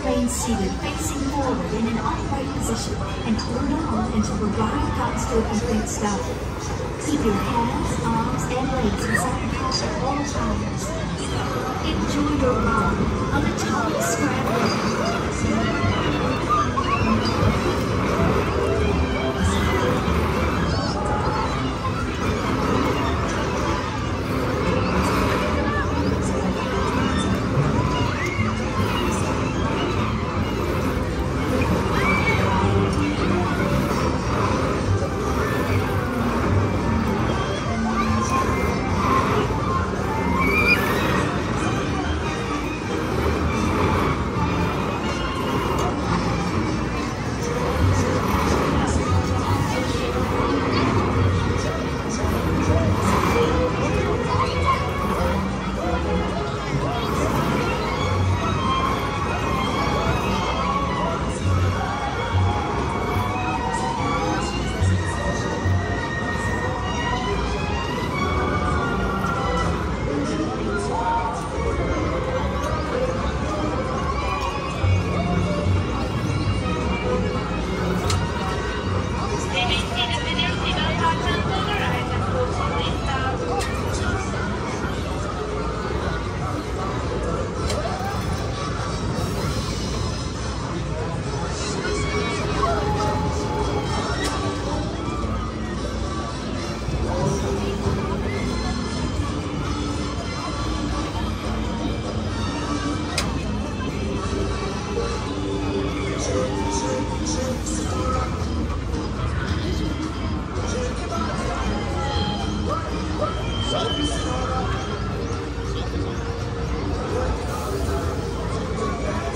remain seated, facing forward in an upright position, and hold on until the ride comes to a complete stop. Keep your hands, arms, and legs inside the car at all times. Enjoy your ride on the top of Scrambler.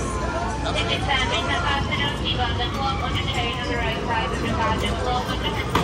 If it's standing, the fastener key on the top on the chain on the right side of the car, just close on the